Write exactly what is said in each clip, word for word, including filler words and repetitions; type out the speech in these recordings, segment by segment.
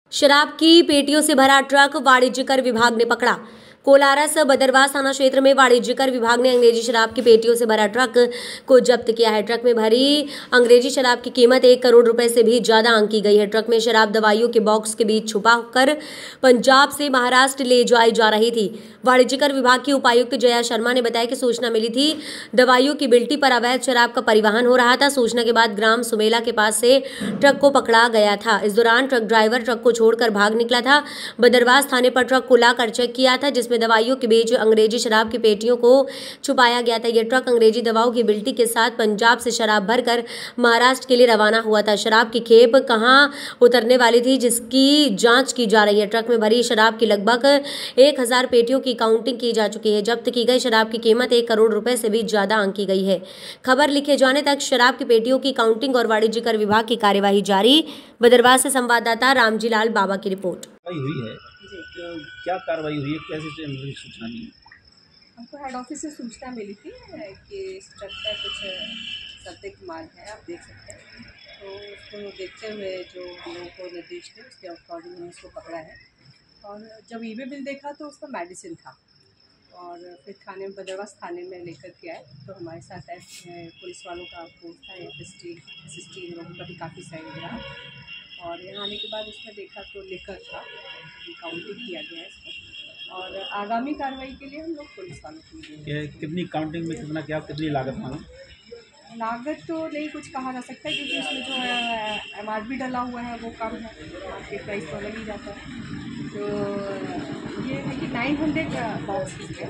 शराब की पेटियों से भरा ट्रक वाणिज्यकर विभाग ने पकड़ा। कोलारस बदरवास थाना क्षेत्र में वाणिज्यकर विभाग ने अंग्रेजी शराब की पेटियों से भरा ट्रक को जब्त किया है। ट्रक में भरी अंग्रेजी शराब की कीमत एक करोड़ रुपए से भी ज्यादा आंकी गई है। ट्रक में शराब दवाइयों के बॉक्स के बीच छुपा कर पंजाब से महाराष्ट्र ले जाई जा रही थी। वाणिज्यकर विभाग की उपायुक्त जया शर्मा ने बताया कि सूचना मिली थी दवाइयों की बिल्टी पर अवैध शराब का परिवहन हो रहा था। सूचना के बाद ग्राम सुमेला के पास से ट्रक को पकड़ा गया था। इस दौरान ट्रक ड्राइवर ट्रक को छोड़कर भाग निकला था। बदरवास थाने पर ट्रक को लाकर चेक किया था, जिसमें दवाइयों के बीच अंग्रेजी शराब की पेटियों को छुपाया गया था। यह ट्रक अंग्रेजी दवाओं की बिल्टी के साथ पंजाब से शराब भरकर महाराष्ट्र के लिए रवाना हुआ था। शराब की खेप कहां उतरने वाली थी, जिसकी जांच की जा रही है। ट्रक में भरी शराब की लगभग एक हजार पेटियों की काउंटिंग की जा चुकी है। जब्त की गई शराब की कीमत एक करोड़ रुपए से भी ज्यादा आंकी गई है। खबर लिखे जाने तक शराब की पेटियों की काउंटिंग और वाणिज्यकर विभाग की कार्यवाही जारी। बदरवास से संवाददाता रामजी लाल बाबा की रिपोर्ट। हुई है तो क्या कार्रवाई हुई है, कैसे मुझे सूचना मिली? हमको हेड ऑफिस से सूचना मिली थी कि इस ट्रक का कुछ संदिग्ध माल है, आप देख सकते हैं। तो उसको देखते हुए जो हम लोगों को निर्देश थे उसके अकॉर्डिंग हमने उसको पकड़ा है। और जब ई वे बिल देखा तो उसका मेडिसिन था और फिर थाने में बदरवास थाने में लेकर के आए तो हमारे साथ पुलिस वालों का फोर्स था, F S T S S T लोगों का भी काफ़ी सहयोग रहा। और यहाँ आने के बाद उसमें देखा तो लेकर था, काउंटिंग किया गया है इसको और आगामी कार्रवाई के लिए हम लोग पुलिस वालों को देंगे। कितनी काउंटिंग में कितना क्या कितनी लागत मालूम? लागत तो नहीं कुछ कहा जा सकता है क्योंकि उसमें जो है एम आर पी डला हुआ है वो कम है, मार्केट प्राइस तो अलग ही जाता है। तो ये है कि नाइन हंड्रेड बॉक्स है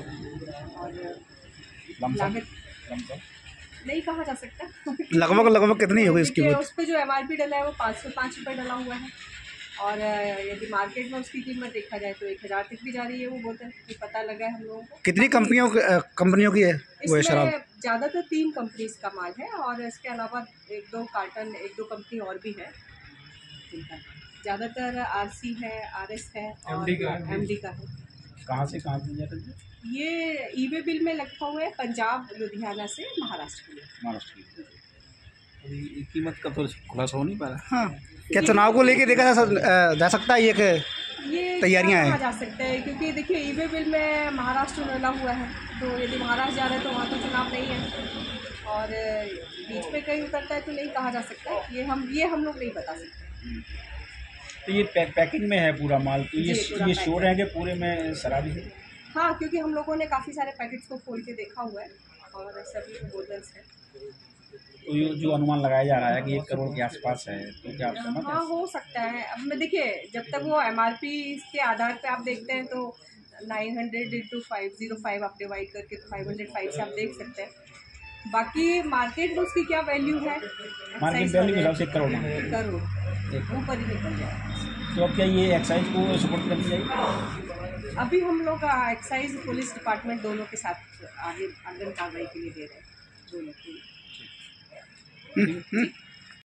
और लागत नहीं कहा जा सकता। लगभग लगभग कितनी होगी इसकी? उस पर जो एम आर पी डला है वो पाँच सौ पाँच रुपये डला हुआ है और यदि मार्केट में उसकी कीमत देखा जाए तो एक हज़ार तक भी जा रही है वो बोतल, ये पता लगा है हम लोगों को। कितनी कंपनियों कंपनियों की है वो शराब? ज़्यादातर तीन कंपनीज का माल है और इसके अलावा एक दो कार्टन एक दो कंपनी और भी है। ज़्यादातर आर सी है, आर एस है और एम डी का है। कहाँ से कहाँ से जाता है ये ई वे बिल में लिखा हुआ है पंजाब लुधियाना से महाराष्ट्र के लिए। महाराष्ट्र की कीमत का तो खुलासा हो नहीं पा रहा। हाँ, क्या चुनाव को लेके देखा जा, जा सकता है? ये ये तैयारियां हैं जा सकते हैं क्योंकि देखिए ई वे बिल में महाराष्ट्र डला हुआ है, तो यदि महाराष्ट्र जा रहे हैं तो वहाँ तो चुनाव नहीं है और बीच में कहीं उतरता है तो नहीं कहा जा सकता है। ये हम ये हम लोग नहीं बता सकते। तो ये पैक, पैकिंग में है पूरा माल, तो ये ये श्योर है कि पूरे में शराब है? हाँ, क्योंकि हम लोगों ने काफ़ी सारे पैकेट्स को खोल के देखा हुआ है और सभी बोतल्स हैं। तो ये जो अनुमान लगाया जा रहा है कि एक करोड़ के आसपास है, तो क्या आप समझ? हाँ, हो सकता है। अब मैं देखिए जब तक वो एम आर पी के आधार पे आप देखते हैं तो nine hundred into five zero five आप डिवाइड करके तो फाइव हंड्रेड फाइव से आप देख सकते हैं। बाकी मार्केट में उसकी क्या वैल्यू है, मार्केट वैल्यू के हिसाब से एक करोड़ एक करोड़ ऊपर ही निकल जाए। तो अब क्या ये एक्साइज को सपोर्ट करनी चाहिए? अभी हम लोग एक्साइज पुलिस डिपार्टमेंट दोनों के साथ आगे आगे कार्रवाई के लिए दे रहे हैं दोनों के लिए।